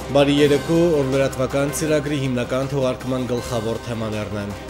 Բարի երեկո, օրլրատվական ծրագրի հիմնական թողարկման գլխավոր թեմաներն են։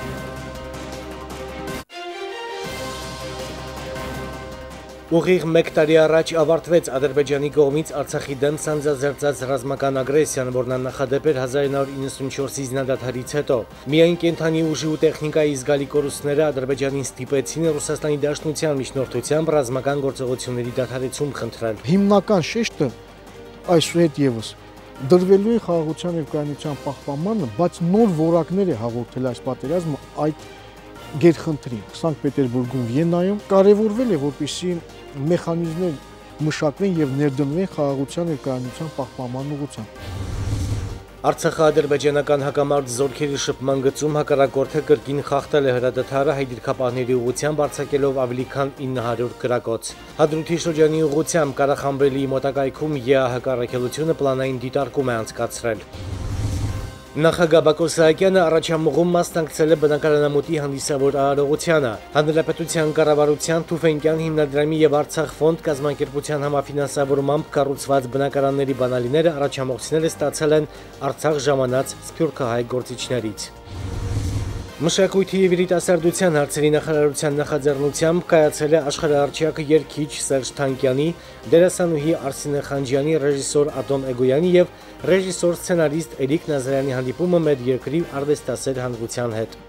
Ուղիղ մեկ տարի առաջ ավարտվեց Ադրբեջանի կողմից Արցախի դեմ սանձազերծած ռազմական ագրեսիան, որն աննախադեպ էր 1994-ի զինադադարից հետո։ Միայն կենդանի ուժի ու տեխնիկայի զգալի կորուստները Ադրբեջանին ստիպեցին Ռուսաստանի Դաշնության միջնորդությամբ ռազմական գործողությունների դադարեցում խնդրել։ Հիմնական շեշտը այսուհետ եւս դրվելու է խաղաղության եւ կայունության պահպանմանը, բայց նոր որակներ է հաղորդել այս պատերազմը այդ գերխնդրին։ Սանկտ Պետերբուրգում, Վիեննայում կարևորվել է, որպեսզի մեխանիզմներ մշակվեն եւ ներդնվեն խաղաղության եւ կայունության պահպանման ուղղությամբ։ Արցախա-ադրբեջանական հակամարտ զորքերի շփման գծում հակառակորդը կրկին խախտել է հրադադարը հայ դիրքապահների ուղղությամբ արձակելով ավելի քան 900 կրակոց։ Հադրութի շրջանի ուղղությամբ Ղարախամբելիի մոտակայքում ԵԱՀԿ առաքելությունը պլանային դիտարկում է անցկացրել։ Նախագահ Բակո Սահակյանը առաջամուղում մասնակցել է բնակարանամուտի հանդիսավոր արարողությանը։ Հանրապետության կառավարության Թուֆենկյան հիմնադրամի եւ Արցախ ֆոնդ կազմակերպության համաֆինանսավորմամբ կառուցված բնակարանների բանալիները առաջամուղցիները ստացել են Արցախ ժամանած սփյուռքահայ գործիչներից։ Մշակույթի եւ երիտասարդության հարցերի նախարարության նախաձեռնությամբ կայացել է աշխարհահռչակ երգիչ Սերժ Թանկյանի, դերասանուհի Արսինե Խանջյանի, ռեժիսոր Ատոմ Էգոյանի եւ ռեժիսոր սցենարիստ Էրիկ Նազարյանի հանդիպումը մեր երկրի արվեստասեր հանրության հետ։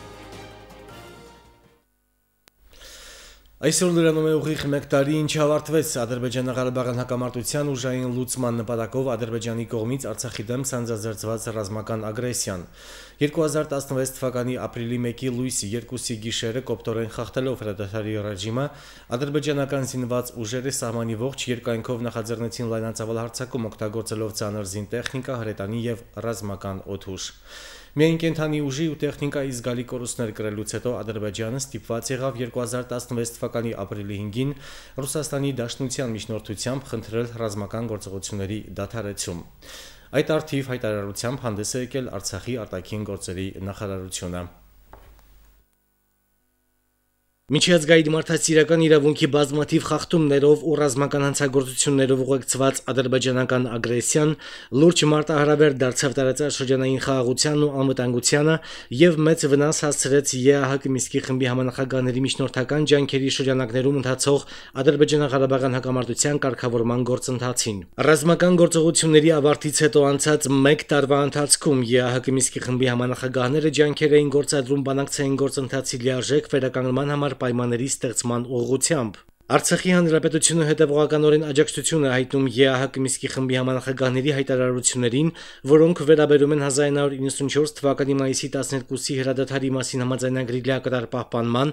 Այսօր լրանում է ուղիղ մեկ տարի, ինչ ավարտվեց Ադրբեջանա-Ղարաբաղյան հակամարտության ուժային լուծման նպատակով Ադրբեջանի կողմից Արցախի դեմ սանձազերծված ռազմական ագրեսիան։ 2016 թվականի ապրիլի 1-ի լույսի 2-ի գիշերը կոպտորեն խախտելով հրադադարի ռեժիմը, ադրբեջանական զինված ուժերը սահմանի ողջ երկայնքով նախաձեռնեցին լայնածավալ հարձակում օգտագործելով ծանր զինտեխնիկա, հրետանի եւ ռազմական օդուժ։ Միայն կենդանի ուժի ու տեխնիկայի զգալի կորուստներ կրելուց հետո Ադրբեջանը ստիպված եղավ 2016 թվականի ապրիլի 5-ին Ռուսաստանի Դաշնության միջնորդությամբ խնդրել ռազմական գործողությունների դադարեցում։ Այդ արդիվ հայտարարությամբ հանդես է եկել Արցախի արտաքին գործերի նախարարությունը։ Միջազգային մարդասիրական իրավունքի բազմաթիվ խախտումներով ու ռազմական հանցագործություններով ուղեկցված ադրբեջանական ագրեսիան լուրջ մարտահրավեր դարձավ տարածաշրջանային խաղաղությանն ու անվտանգությանը եւ մեծ վնաս հասցրեց ԵԱՀԿ Մինսկի խմբի համանախագահների միջնորդական ջանքերի շրջանակներում ընթացող Ադրբեջանա-Ղարաբաղյան հակամարտության կարգավորման գործընթացին։ Ռազմական գործողությունների ավարտից հետո անցած 1 տարվա ընթացքում ԵԱՀԿ Մինսկի խմբի համանախագահները ջանքեր էին գործադրում բանակցային գործընթացի լիարժեք վերականգնման համար պայմանների ստեղծման ուղղությամբ։ Արցախի հանրապետությունը հետևողականորեն աջակցություն է հայտնում ԵԱՀԿ Մինսկի խմբի համանախագահների հայտարարություններին, որոնք վերաբերում են 1994 թվականի մայիսի 12-ի հրադադարի մասին համաձայնագրի լիակատար պահպանման,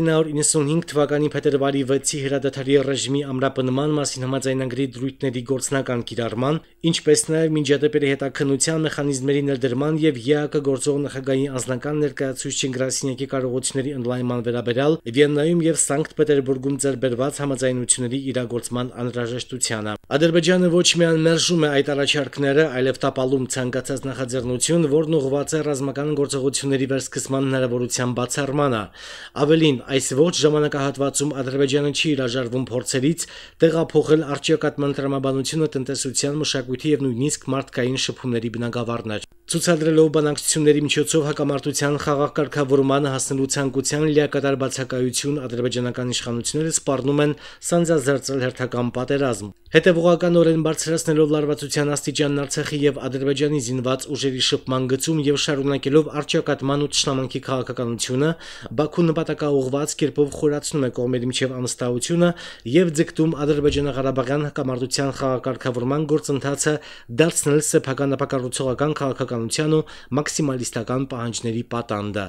1995 թվականի փետրվարի 6-ի հրադադարի ռեժիմի ամրապնման մասին համաձայնագրի դրույթների գործնական կիրառման, ինչպես նաև միջադեպերի հետաքննության մեխանիզմերի ներդրման եւ ԵԱՀԿ գործող նախագահի անձնական ներկայացուցիչ Գրասինյակի կարողությունների ընդլայնման վերաբերյալ Վիեննայում եւ Սանկտ Պետերբուրգում ձեռբերված համաձայնությունների իրագործման անհրաժեշտությանը։ Ադրբեջանը ոչ միայն մերժում է այդ առաջարկները, այլև տապալում ցանկացած նախաձեռնություն, որն ուղղված է ռազմական գործողությունների վերսկսման հնարավորության բացառմանը։ Ավելին, այս ողջ ժամանակահատվածում Ադրբեջանը չի հրաժարվում փորձերից տեղափոխել արդյունքատման տրամաբանությունը տնտեսության, մշակույթի եւ նույնիսկ մարդկային շփումների բնագավառներ։ Ցուցադրելով բանակցությունների միջոցով հակամարտության խաղաղ կարգավորմանը հասնելու ցանկության լիակատար բացակայություն ադրբեջանական իշխանությունները սպառնում են սանձազերծել հերթական պատերազմ։ Հետևողականորեն բարձրացնելով լարվածության աստիճանն Արցախի եւ Ադրբեջանի զինված ուժերի շփման գծում եւ շարունակելով արդյունքատման ու թշնամանքի քաղաքականությունը, Բաքուն նպատակաուղղված կերպով խորացնում է կողմերի միջև անվստահությունը եւ ձգտում Ադրբեջանա-Ղարաբաղյան հակամարտության խաղակարգավորման գործընթացը դարձնել սեփական ապակառուցողական քաղաքականության ու մաքսիմալիստական պահանջների պատանդը։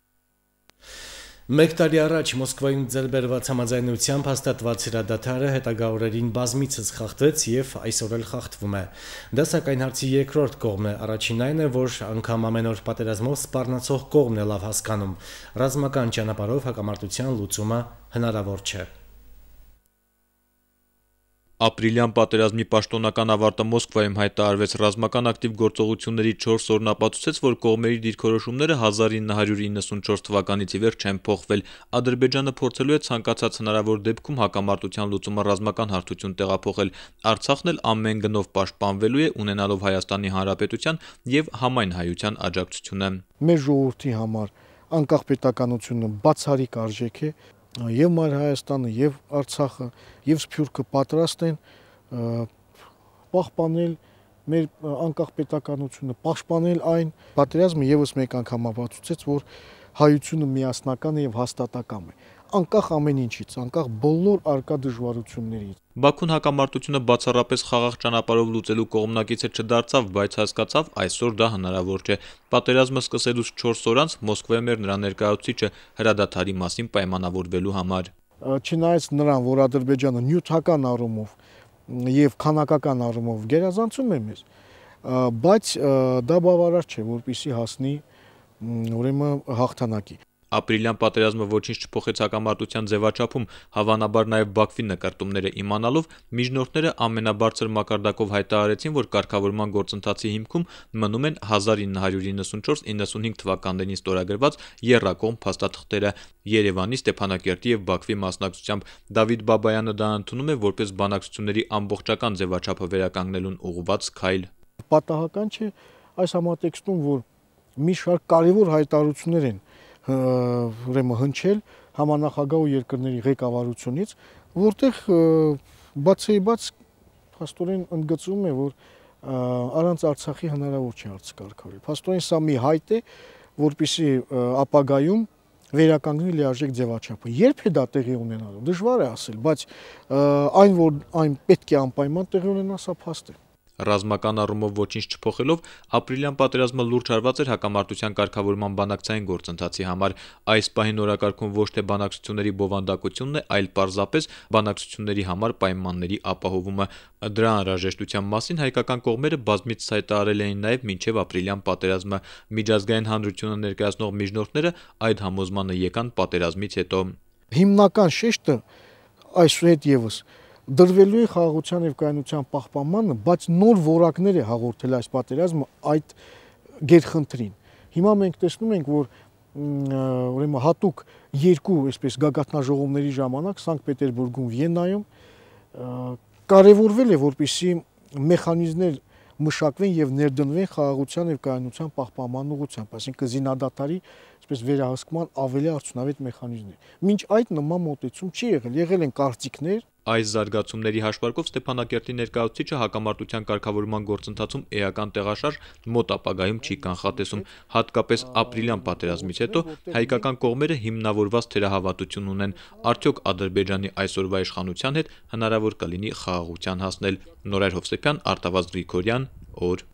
Մեկ տարի առաջ Մոսկվայում ձեռբերված համաձայնությամբ հաստատված հրադադարը հետագա օրերին բազմիցս խախտվեց եւ այսօր էլ խախտվում է։ Դա սակայն հարցի երկրորդ կողմն է, առաջին այն է, որ անգամ ամեն օր պատերազմով սպառնացող կողմն է լավ հասկանում։ Ռազմական ճանապարհով հակամարտության լուծումը հնարավոր չէ։ Ապրիլյան պատերազմի պաշտոնական ավարտը Մոսկվայում հայտարարվեց, ռազմական ակտիվ գործողությունների 4 օրն ապացուցեց, որ կողմերի դիրքորոշումները 1994 թվականից ի վեր չեն փոխվել։ Ադրբեջանը փորձելու է ցանկացած հնարավոր դեպքում հակամարտության լուծումը ռազմական հարթություն տեղափոխել։ Արցախն էլ ամեն գնով պաշտպանվելու է, ունենալով Հայաստանի Հանրապետության եւ համայն հայության աջակցությունը։ Մեր ժողովրդի համար անկախ պետականությունը բացառիկ արժեք է, եւ Մայր Հայաստանը, եւ Արցախը, եւ Սփյուռքը պատրաստ են պահպանել մեր անկախ պետականությունը, պաշտպանել այն։ Պատերազմը եւս մեկ անգամ ապացուցեց, որ հայությունը միասնական է եւ հաստատակամ է, անկախ ամեն ինչից, անկախ բոլոր արկա դժվարություններից։ Բաքուն հակամարտությունը բացառապես խաղաղ ճանապարհով լուծելու կողմնակիցը չդարձավ, բայց հասկացավ, այսօր դա հնարավոր չէ։ Պատերազմը սկսելուց 4 օր անց Մոսկվայում էր նրա ներկայացուցիչը հրադադարի մասին պայմանավորվելու համար։ Չնայած նրան, որ Ադրբեջանը նյութական առումով եւ քանակական առումով գերազանցում է մեզ, բայց դա բավարար չէ, որպեսզի հասնի ուրեմն հաղթանակի։ Ապրիլյան պատերազմը ոչինչ չփոխեց հակամարտության ձևաչափում, հավանաբար նաև Բաքվի նկարտումները իմանալով միջնորդները ամենաբարձր մակարդակով հայտարարեցին, որ կարգավորման գործընթացի հիմքում մնում են 1994-95 թվականներին ստորագրված եռակողմ փաստաթղթերը։ Երևանի, Ստեփանակերտի եւ Բաքվի մասնակցությամբ Դավիթ Բաբայանը դա ընդունում է որպես բանակցությունների ամբողջական ձևաչափը վերականգնելուն ուղղված քայլ։ Պատահական չէ այս համատեքստում, որ մի շարք կարևոր հայտարարություններ են ուրեմն հնչել համանախագահ ու երկրների ղեկավարությունից, որտեղ բացի բաց փաստորեն ընդգծվում է, որ առանց Արցախի հնարավոր չէ հարցը կարգավորել։ Փաստորեն սա մի հայտ է, որպեսզի ապագայում վերականգնի լիարժեք ձևաչափը։ Երբ է դա տեղի ունենալու, դժվար է ասել, բայց այն, որ այն պետք է անպայման տեղի ունենա, սա փաստ է։ Ռազմական առումով ոչինչ չփոխելով, ապրիլյան պատերազմը լուրջ հարված էր հակամարտության կարգավորման բանակցային գործընթացի համար։ Այս պահին օրակարգում ոչ թե բանակցությունների բովանդակությունն է, այլ պարզապես բանակցությունների համար պայմանների ապահովումը։ Դրա անհրաժեշտության մասին հայկական կողմերը բազմիցս հայտարարել էին նաև մինչև ապրիլյան պատերազմը։ Միջազգային հանրությունը ներկայացնող միջնորդները այդ համոզմանը եկան պատերազմից հետո։ Հիմնական շեշտը այսուհետ եւս դրվելու է խաղաղության եւ կայունության պահպանմանը, բայց նոր որակներ է հաղորդել այս պատերազմը այդ գերխնդրին։ Հիմա մենք տեսնում ենք, որ ուրեմն հատուկ երկու այսպես գագաթնաժողովների ժամանակ Սանկտ Պետերբուրգում, Վիեննայում կարևորվել է, որպեսզի մեխանիզմներ մշակվեն եւ ներդնվեն խաղաղության եւ կայունության պահպանման ուղղությամբ, այսինքն զինադատարի այսպես վերահսկման ավելի արդյունավետ մեխանիզմներ։ Մինչ այդ նման մոտեցում չի եղել, եղել են կարծիքներ։ Այս զարգացումների հաշվարկով Ստեփանակերտի ներկայացուցիչը հակամարտության կարգավորման գործընթացում էական տեղաշարժ մոտ ապագայում չի կանխատեսում, հատկապես ապրիլյան պատերազմից հետո հայկական կողմերը հիմնավորված թերահավատություն ունեն, արդյոք Ադրբեջանի այսօրվա իշխանության հետ հնարավոր կլինի խաղաղության հասնել։ Նորայր Հովսեփյան, Արտավազդ Գրիգորյան, օր։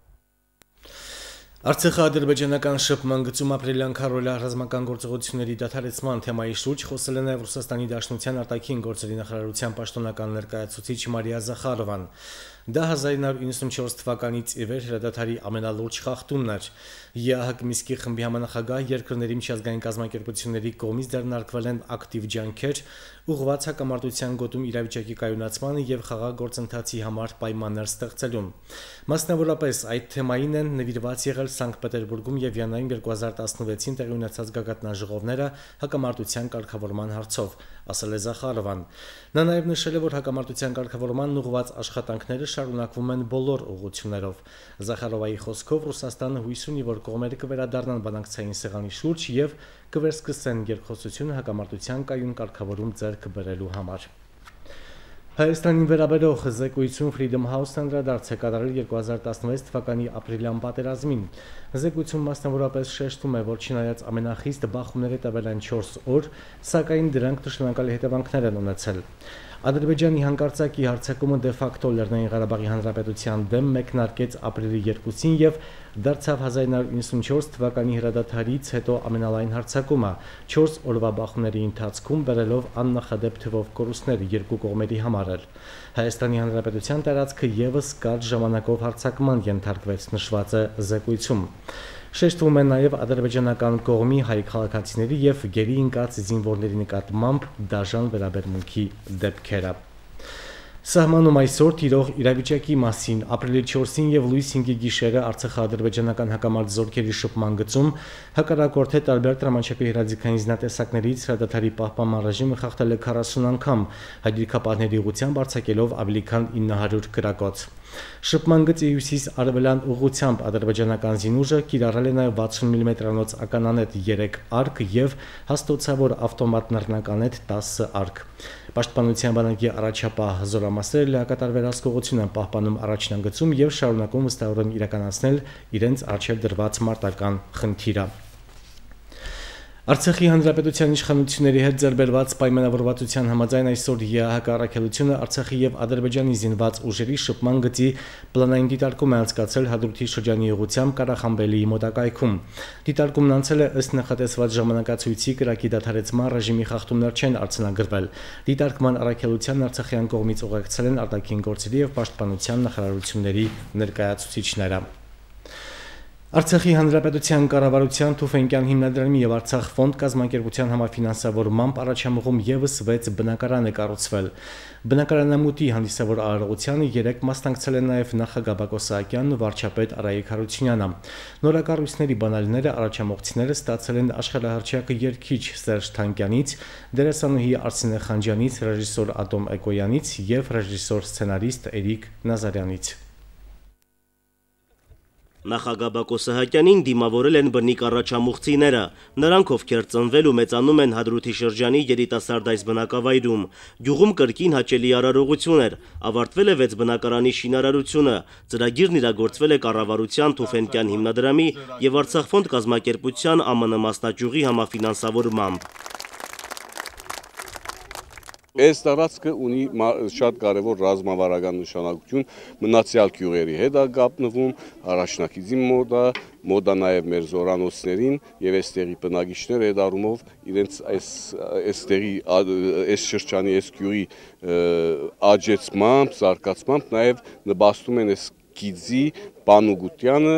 Արցախի ադրբեջանական շփման գծում ապրիլյան քարոզի ռազմական գործողությունների դադարեցման թեմայի շուրջ խոսել է նաև Ռուսաստանի Դաշնության արտաքին գործերի նախարարության պաշտոնական ներկայացուցիչ Մարիա Զախարովան։ Դա 1994 թվականից ի վեր հրադադարի ամենալուրջ խախտումն էր։ ԵԱՀԿ Միսկի խմբի համանախագահ երկրների միջազգային կազմակերպությունների կողմից դեռնարկվել են ակտիվ ջանքեր ուղղված հակամարտության գոտում իրավիճակի կայունացմանը եւ խաղաղ գործընթացի համար պայմաններ ստեղծելուն։ Մասնավորապես այդ թեմային են նվիրված եղել Սանկտ Պետերբուրգում եւ Վիեննայում 2016-ին տեղի ունեցած գագաթնաժողովները հակամարտության կարգավորման հարցով, ասել է Զախարովան։ Նա նաեւ նշել է, որ հակամարտության կարգավորման ուղղված աշխատանքները շարունակվում են բոլոր ուղղություններով։ Զախարովայի խոսքով Ռուսաստանը հույս ունի, որ կողմերը կվերադառնան բանակցային սեղանի շուրջ եւ կվերսկսեն երկխոսությունը հակամարտության կայուն կարգավորում ձեռք բերելու համար։ Հայաստանին վերաբերող զեկույցում Freedom House-ն անդրադարձ է կատարել 2016 թվականի ապրիլյան պատերազմին։ Զեկույցում մասնավորապես շեշտում է, որ չնայած ամենախիստ բախումները տևել են 4 օր, սակայն դրանք նշանակալի հետևանքներ են ունեցել։ Ադրբեջանի հանկարծակի հարձակումը դե ֆակտո Լեռնային Ղարաբաղի Հանրապետության դեմ մեկնարկեց ապրիլի 2-ին եւ դարձավ 1994 թվականի հրադադարից հետո ամենալայն հարձակումը 4 օրվա բախումների ընթացքում բերելով աննախադեպ թվով կորուստներ երկու կողմերի համար։ Հայաստանի Հանրապետության տարածքը եւս կարճ ժամանակով հարձակման ենթարկվեց, նշված է զեկույցում։ Շեշտվում է նաև ադրբեջանական կողմի հայ քաղաքացիների եւ գերի ընկած զինվորների նկատմամբ դաժան վերաբերմունքի դեպքերը։ Սահմանում այսօր տիրող իրավիճակի մասին ապրիլի 4-ին եւ լույս 5-ի գիշերը Արցախա-ադրբեջանական հակամարտ զորքերի շփման գծում հակառակորդի տարբեր տրամաչափի հրաձգային զինատեսակներից հրադադարի պահպանման ռեժիմը խախտել է 40 անգամ, հայդրիկապահների ուղղությամբ արձակելով ավելի քան 900 գրակոց։ Շփման գծի հյուսիս-արևելյան ուղղությամբ ադրբեջանական զինուժը կիրառել է նաև 60 մմ-անոց ականանետ 3 արկ եւ հաստոցավոր ավտոմատ նռնականետ 10 արկ։ Պաշտպանության բանակի առաջապահ զորամասերը լիակատար վերահսկողություն են պահպանում առաջնագծում եւ շարունակում վստահորեն իրականացնել իրենց առջեւ դրված մարտական խնդիրը։ Արցախի հանրապետության իշխանությունների հետ ձեռբերված պայմանավորվածության համաձայն այսօր ՀՀԿ-ը Արցախի եւ Ադրբեջանի զինված ուժերի շփման գծի պլանային դիտարկում է անցկացրել Հադրութի շրջանի ուղղությամբ Ղարախամբելիի մոտակայքում։ Դիտարկումն անցել է ըստ նախատեսված ժամանակացույցի կրակի դադարեցման ռեժիմի խախտումներ չեն արձանագրվել։ Դիտարկման առաքելության արցախյան կողմից ուղեկցել են արտաքին գործերի եւ պաշտպանության նախարարությունների ներկայացուցիչները։ Արցախի հանրապետության կառավարության Թուֆենկյան հիմնադրամի եւ Արցախ ֆոնդ կազմակերպության համաֆինանսավորմամբ առաջամուղում եւս 6 բնակարան է կառուցվել։ Բնակարանամուտի հանդիսավոր արարողությանը 3 մասնակցել են նաեւ նախագահ Բակո Սահակյանն ու վարչապետ Արայիկ Հարությունյանը։ Նորակառույցների բանալիները առաջամուղցիները ստացել են աշխարհահռչակ երգիչ Սերժ Թանկյանից, դերասանուհի Արսինե Խանջյանից, ռեժիսոր Ատոմ Էկոյանից եւ ռեժիսոր սցենարիստ Էրիկ Նազարյանից։ Նախագահ Բակո Սահակյանին դիմավորել են բնիկ առաջամուղցիները, նրանք ովքեր ծնվել ու մեծանում են Հադրութի շրջանի երիտասարդ այս բնակավայրում։ Գյուղում կրկին հաճելի արարողություն էր, ավարտվել է 6 բնակարանի շինարարությունը, ծրագիրն իրագործվել է կառավարության Թուֆենկյան հիմնադրամի եւ Արցախ ֆոնդ կազմակերպության ԱՄՆ մասնաճյուղի համաֆինանսավորմամբ։ Այս տարածքը ունի շատ կարևոր ռազմավարական նշանակություն, մնացյալ գյուղերի հետ է կապնվում, առաջնակիցի մոտ է նաև մեր զորանոցներին եւ այստեղի բնակիչները այդ առումով իրենց այս շրջանի այս գյուղի աճեցմամբ, զարգացմամբ նաև նպաստում են այս գիծի բանուկությանը,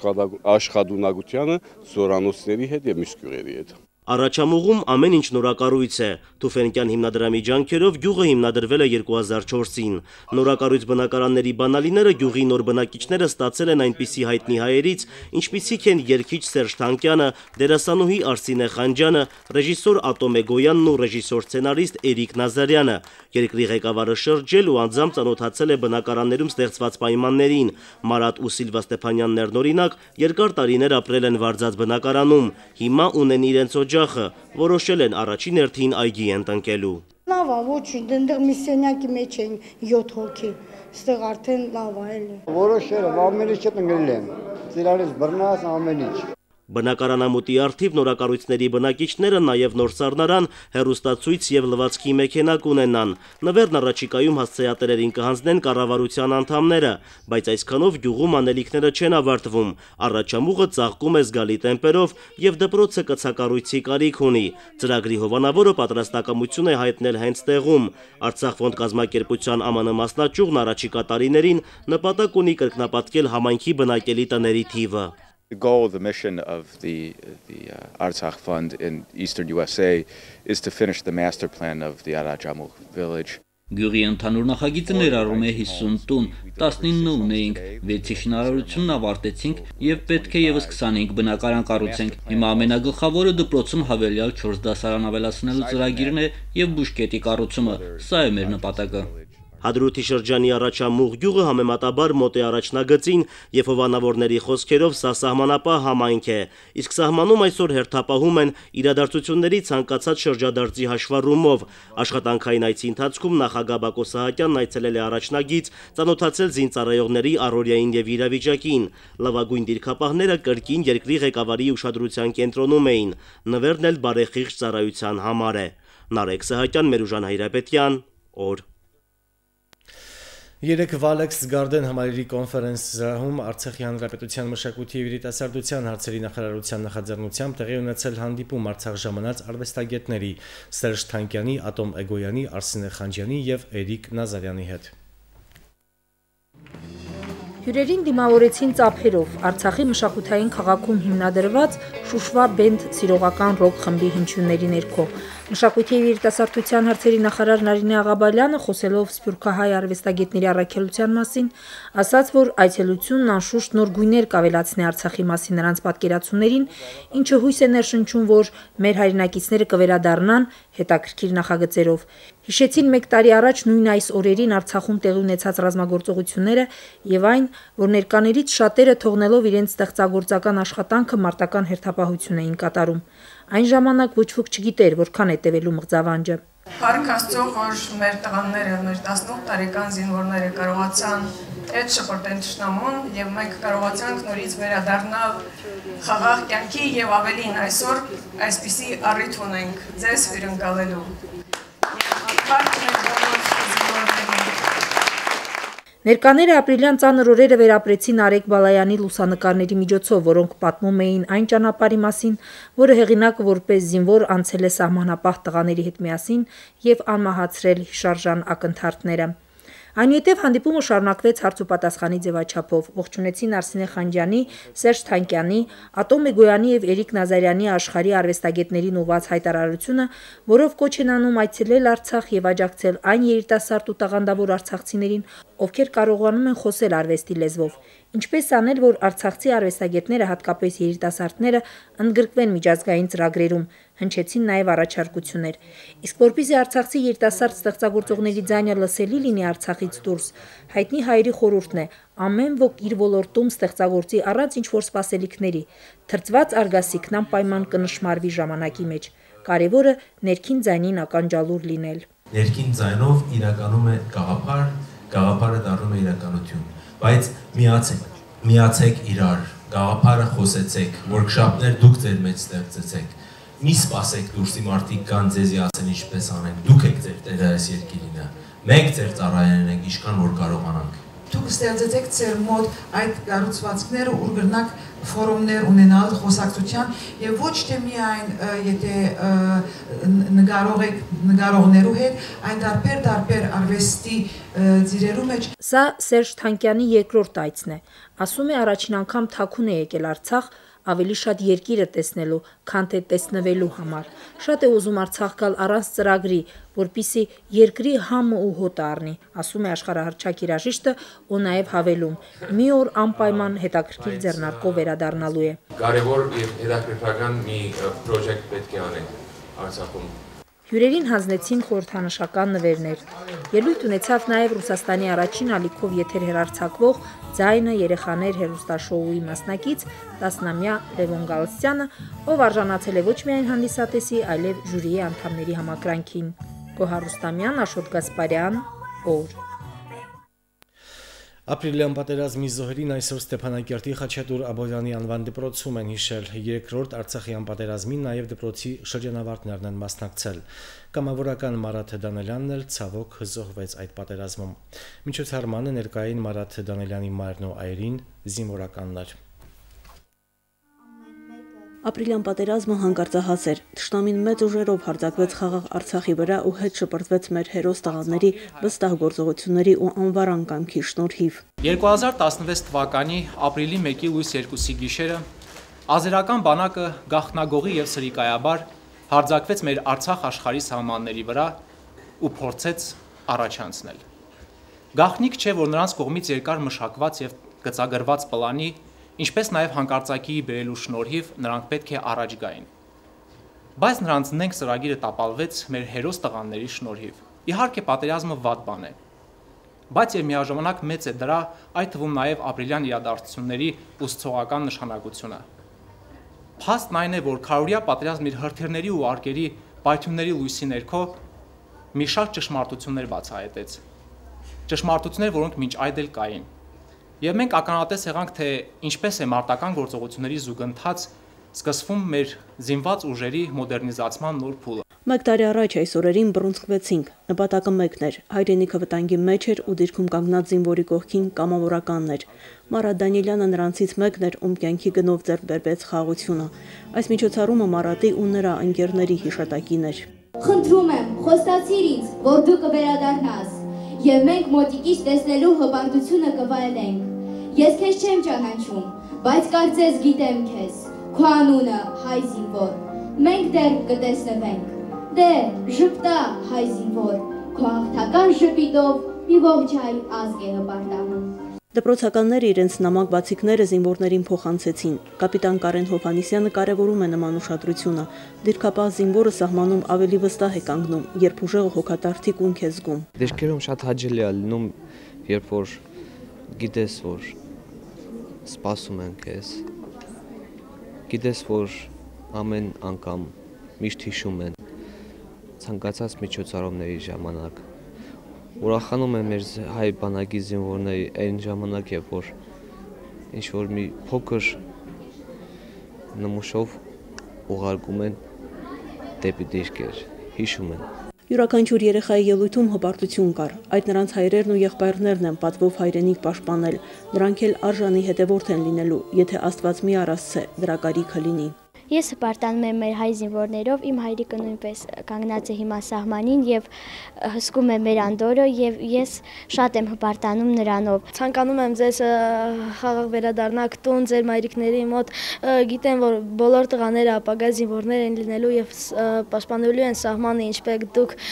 աշխատունակությանը զորանոցների հետ եւ մյուս գյուղերի հետ։ Առաջամուղում ամեն ինչ նորակառույց է։ Թուֆենկյան հիմնադրամի ջանքերով գյուղը հիմնադրվել է 2004-ին։ Նորակառույց բնակարանների բանալիները գյուղի նոր բնակիչները ստացել են այնպիսի հայտնի հայերից, ինչպիսիք են երգիչ Սերժ Թանկյանը, դերասանուհի Արսինե Խանջյանը, ռեժիսոր Ատոմ Էկոյանն ու ռեժիսոր սցենարիստ Էրիկ Նազարյանը։ Երկրի ղեկավարը շրջել ու անձամբ ծանոթացել է բնակարաններում ստեղծված պայմաններին։ Մարատ ու Սիլվա Ստեփանյաններն օրինակ երկար տարիներ ապրել են վարձած բնակարանում, հիմա ունեն իրենց օջախը, որոշել են առաջին հերթին այգի են տնկելու։ Լավ է, ոչինչ, դեռ մի սենյակի մեջ են 7 հոգի, այստեղ արդեն լավ է էլի։ Որոշել եմ, ամեն ինչ տնկել եմ, ծիրարից բռնած ամեն ինչ։ Բնակարանամուտի առթիվ նորակառույցների բնակիչները նաև նոր սառնարան, հեռուստացույց եւ լվացքի մեքենա կունենան։ Նվերն առաջիկայում հասցեատերերին կհանձնեն կառավարության անդամները, բայց այսքանով գյուղում անելիքները չեն ավարտվում։ Առաջամուղը ծաղկում է զգալի տեմպերով եւ դպրոցը կցակառույցի կարիք ունի։ Ծրագրի հովանավորը պատրաստակամություն է հայտնել հենց տեղում։ Արցախ ֆոնդ կազմակերպության ԱՄՆ մասնաճյուղն առաջիկա տարիներին նպատակ ունի կրկնապատկել համայնքի բնակելի տների թիվը։ The goal of the mission of the Artsakh Fund in Eastern USA is to finish the master plan of the Arajamukh village. Գյուղի ընդհանուր նախագիծը ներառում է 50 տուն, 19 ունեինք, 6-ի շինարարությունն ավարտեցինք եւ պետք է եւս 25 բնակարան կառուցենք։ Հիմա ամենագլխավորը դպրոցում հավելյալ 4 դասարան ավելացնելու ծրագիրն է եւ բուժկետի կառուցումը։ Սա է մեր նպատակը։ Հադրութի շրջանի առաջամուղ գյուղը համեմատաբար մոտ է առաջնագծին եւ հովանավորների խոսքերով սա սահմանապահ համայնք է, իսկ սահմանում այսօր հերթապահում են իրադարձությունների ցանկացած շրջադարձի հաշվառումով։ Աշխատանքային այցի ընթացքում նախագահ Բակո Սահակյանն այցելել է առաջնագիծ, ծանոթացել զինծառայողների առօրյային եւ իրավիճակին։ Լավագույն դիրքապահները կրկին երկրի ղեկավարի ուշադրության կենտրոնում էին։ Նվերն էլ բարեխիղճ ծառայության համար է։ Նարեկ Սահակյան, Մերուժան Հայրապետյան, օր 3 Valex Garden համալիրի կոնֆերենց-զրահում Արցախի հանրապետության մշակույթի եւ երիտասարդության հարցերի նախարարության նախաձեռնությամբ տեղի ունեցել հանդիպում Արցախ ժամանած արվեստագետների Սերժ Թանկյանի, Ատոմ Էգոյանի, Արսինե Խանջյանի եւ Էրիկ Նազարյանի հետ։ Հյուրերին դիմավորեցին ծափերով Արցախի մշակութային քաղաքում հիմնադրված Շուշվա բենդ սիրողական ռոք խմբի հնչյունների ներքո։ Մշակույթի եւ երիտասարդության հարցերի նախարար Նարինե Աղաբալյանը, խոսելով սփյուռքահայ արվեստագետների առաքելության մասին, ասաց, որ այցելությունն անշուշտ նոր գույներ կավելացնի Արցախի մասին նրանց պատկերացումներին, ինչը հույս է ներշնչում, որ մեր հայրենակիցները կվերադառնան հետաքրքիր նախագծերով։ Հիշեցին 1 տարի առաջ նույն այս օրերին Արցախում տեղի ունեցած ռազմագործողությունները եւ այն, որ ներկաներից շատերը թողնելով իրենց ստեղծագործական աշխատանքը մարտական հերթապահություն էին կատարում։ Այն ժամանակ ոչ ոք չգիտեր, որքան է տևելու մղձավանջը։ Փառք Աստծո, որ մեր տղաները, մեր 18 տարեկան զինվորները կարողացան հետ շպրտել թշնամուն եւ մենք կարողացանք նորից վերադառնալ խաղաղ կյանքի եւ ավելին այսօր այսպիսի առիթ ունենք ձեզ հյուրընկալելու։ Ներկաները ապրիլյան ծանր օրերը վերապրեցին Արեգ Բալայանի լուսանկարների միջոցով, որոնք պատմում էին այն ճանապարհի մասին, որը հեղինակը որպես զինվոր անցել է սահմանապահ տղաների հետ միասին եւ անմահացրել հիշարժան ակնթարթները։ Այնուհետև հանդիպումը շարունակվեց հարց ու պատասխանի ձևաչափով։ Ողջունեցին Արսինե Խանջյանի, Սերժ Թանկյանի, Ատոմ Մեգոյանի եւ Էրիկ Նազարյանի աշխարհի արվեստագետներին ուղղված հայտարարությունը, որով կոչ են անում այցելել Արցախ եւ աջակցել այն երիտասարդ ու տաղանդավոր արցախցիներին, ովքեր կարողանում են խոսել արվեստի լեզվով։ Ինչպես անել, որ արցախցի արվեստագետները, հատկապես երիտասարդները, ընդգրկվեն միջազգային ծրագրերում, հնչեցին նաև առաջարկություններ։ Իսկ որպեսզի արցախցի երիտասարդ ստեղծագործողների ձայնը լսելի լինի Արցախից դուրս, հայտնի հայերի խորհուրդն է ամեն ոք իր ոլորտում ստեղծագործի առանց ինչ-որ սպասելիքների, թրծված արգասիքն անպայման կնշմարվի ժամանակի մեջ։ Կարևորը ներքին ձայնին ականջալուր լինել։ Ներքին ձայնով իրականում է գաղափար, գաղափարը դառնում է իրականություն, բայց միացեք իրար, գաղափարը խոսեցեք, workshop-ներ դուք ձեր մեջ ստեղծեցեք, մի սպասեք դուրսի մարդիկ կան ձեզի ասեն ինչպես անենք, դուք եք ձեր տերը այս երկիրինը, մենք ձեր ծառայերն ենք, ինչքան որ կարողանանք։ Դուք ստեղծեցեք ձեր մոտ այդ կառուցվածքները, ուր գրնակ ֆորումներ ունենալ խոսակցության եւ ոչ թե միայն եթե նկարողներու հետ, այն դարբեր արվեստի ձիրերու մեջ։ Սա Սերժ Թանկյանի երկրորդ այցն է։ Ասում է առաջին անգամ թաքուն է եկել Արցախ, ավելի շատ երկիրը տեսնելու, քան թե տեսնվելու համար։ Շատ է ուզում Արցախ գալ առանց ծրագրի, որպիսի երկրի համը ու հոտը առնի, ասում է աշխարհահռչակ երաժիշտը ու նաև հավելում. մի օր անպայման հետաքրքիր ձեռնարկով վերադառնալու է։ Կարևոր եւ հետաքրքրական մի պրոջեկտ պետք է անենք Արցախում։ Հյուրերին հանձնեցին խորհրդանշական նվերներ։ Ելույթ ունեցավ նաև Ռուսաստանի առաջին ալիքով եթեր հեռարձակվող «Ձայնը երեխաներ» հեռուստաշոուի մասնակից 10-ամյա Լևոն Գալստյանը, ով արժանացել է ոչ միայն հանդիսատեսի, այլև ժյուրիի անդամների համակրանքին։ Գոհար Ռուստամյան, Աշոտ Գասպարյան, օր։ Ապրիլյան պատերազմի զոհերին այսօր Ստեփանակերտի Խաչատուր Աբովյանի անվան դպրոցում են հիշել երկրորդ Արցախյան պատերազմին, նաև դպրոցի շրջանավարտներն են մասնակցել։ Կամավորական Մարաթ Դանելյանն էլ ցավոք զոհվեց այդ պատերազմում։ Միջոցառմանը ներկային Մարաթ Դանելյանի մայրն ու այրին, զինվորականներ։ Ապրիլյան պատերազմը հանկարծահաս էր։ Թշնամին մեծ ուժերով հարձակվեց խաղաղ Արցախի վրա ու հետ շպրտվեց մեր հերոս տղաների վստահ գործողությունների ու անվարան կամքի շնորհիվ։ 2016 թվականի ապրիլի 1-ի լույս 2-ի գիշերը ազերական բանակը գաղտնագողի եւ սրիկայաբար հարձակվեց մեր Արցախ աշխարհի սահմանների վրա ու փորձեց առաջանցնել։ Գաղտնիք չէ, որ նրանց կողմից երկար մշակված եւ գծագրված պլանի, ինչպես նաև հանկարծակիի բերելու շնորհիվ նրանք պետք է առաջ գային։ Բայց նրանց նենք ծրագիրը տապալվեց մեր հերոս տղաների շնորհիվ։ Իհարկե պատերազմը վատ բան է, բայց եւ միաժամանակ մեծ է դրա, այդ թվում նաև ապրիլյան իրադարձությունների ուսուցողական նշանակությունը։ Փաստն այն է, որ քարորիա պատերազմն իր հրթիռների ու արկերի պայթյունների լույսի ներքո մի շարք ճշմարտություններ բացահայտեց։ Ճշմարտություններ, որոնք մինչ այդ էլ կային։ Եվ մենք ականատես եղանք, թե ինչպես է մարտական գործողությունների զուգընթաց սկսվում մեր զինված ուժերի մոդեռնիզացման նոր փուլը։ Մեկ տարի առաջ այս օրերին բռունցքվեցինք, նպատակը մեկն էր, հայրենիքը վտանգի մեջ էր ու դիրքում կանգնած զինվորի կողքին կամավորականն էր։ Մարաթ Դանիելյանը նրանցից մեկն էր, ում կյանքի գնով ձեռք բերվեց խաղաղությունը։ Այս միջոցառումը Մարաթի ու նրա ընկերների հիշատակին էր։ Խնդրում եմ, խոստացիր ինձ, որ դու կվերադառնաս, եւ մենք մոտիկից տեսնելու հպարտությունը կվայելենք։ Ես քեզ չեմ ճանաչում, բայց կարծես գիտեմ քեզ, քո անունը հայ զինվոր։ Մենք դեռ կտեսնվենք։ Դե ժպտա հայ զինվոր, քո հաղթական ժպիտով մի ողջ հայ ազգ է հպարտանում։ Դպրոցականները իրենց նամակ բացիկները զինվորներին փոխանցեցին։ Կապիտան Կարեն Հովհաննիսյանը կարևորում է նման ուշադրությունը։ Դիրքապահ զինվորը սահմանում ավելի վստահ է կանգնում, երբ ուժեղը հոգատարթիկ ունք է զգում։ Դեպքերում շատ հաճելի է լինում, երբ որ գիտես, որ սպասում են քեզ, գիտես, որ ամեն անգամ միշտ հիշում են ցանկացած միջոցառումների ժամանակ։ Ուրախանում եմ մեր հայ բանակի զինվորների այն ժամանակ, երբ որ ինչ-որ մի փոքր նմուշով ուղարկում են դեպի դիրքեր, հիշում են։ Յուրաքանչյուր երեխայի ելույթում հպարտություն կար, այդ նրանց հայրերն ու եղբայրներն են պատվով հայրենիք պաշտպանել, նրանք էլ արժանի հետևորդ են լինելու, եթե Աստված մի առասցե, դրա կարիքը լինի։ Ես հպարտանում եմ մեր հայ զինվորներով, իմ հայրիկը նույնպես կանգնած է հիմա սահմանին եւ հսկում է մեր անդորը եւ ես շատ եմ հպարտանում նրանով։ Ցանկանում եմ ձեզ խաղաղ վերադառնաք տուն, ձեր մայրիկների մոտ, գիտեմ, որ բոլոր տղաները ապագա զինվորներ են լինելու եւ պաշտպանելու են սահմանը, ինչպես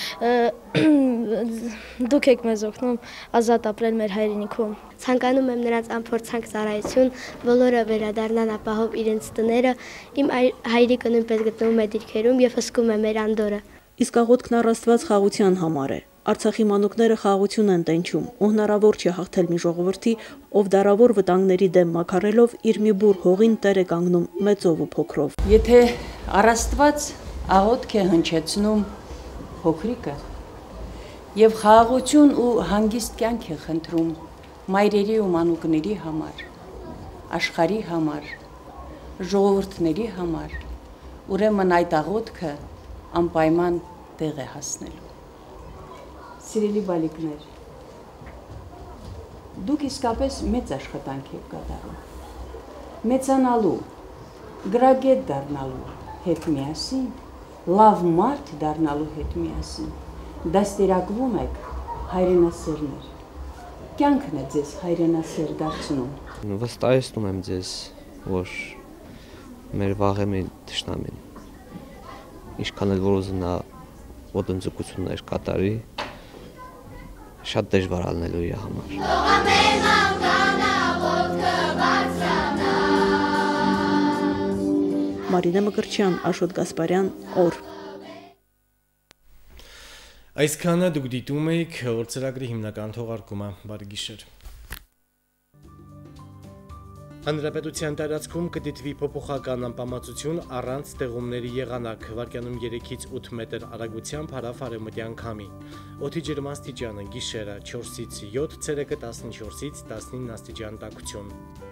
դուք եք մեզ օգնում ազատ ապրել մեր հայրենիքում։ Ցանկանում եմ նրանց անփորձանք ծառայություն, բոլորը վերադառնան ապահով իրենց տները, իմ հայրիկը նույնպես գտնվում է դիրքերում եւ հսկում է մեր անդորը։ Իսկ աղոթքն առաստված խաղաղության համար է։ Արցախի մանուկները խաղաղություն են տենչում, ու հնարավոր չէ հաղթել մի ժողովրդի, ով դարավոր վտանգների դեմ մաքարելով իր մի բուռ հողին տեր է կանգնում մեծով ու փոքրով։ Եթե առաստված աղոթք է հնչեցնում փոքրիկը եւ խաղաղություն ու հանգիստ կյանք է խնդրում մայրերի ու մանուկների համար, աշխարհի համար, ժողովուրդների համար, ուրեմն այդ աղոթքը անպայման տեղ է հասնելու։ Սիրելի բալիկներ, դուք իսկապես մեծ աշխատանք եք կատարում։ Մեծանալու, գրագետ դառնալու հետ միասին, լավ մարդ դառնալու հետ միասին, դաստիարակվում եք հայրենասերներ։ Կյանքն է ձեզ հայրենասեր դարձնում։ Վստահեցնում եմ ձեզ, որ մեր վաղեմի թշնամին, ինչքան էլ որ ուզենա ոտնձգություններ կատարի, շատ դժվար ալնելու իր համար։ Մարինե Մկրտչյան, Աշոտ Գասպարյան, օր։ Այսքանը դուք դիտում եք օրցրագրի հիմնական թողարկումը, բարի գիշեր։ Հանրապետության տարածքում կդիտվի փոփոխական անպամացություն առանց տեղումների եղանակ, վարկյանում 3-ից 8 մետր արագությամբ հարավ-արևմտյան քամի։ Օդի ջերմաստիճանը գիշերը 4-ից 7, ցերեկը 14-ից 19 աստիճան տաքություն։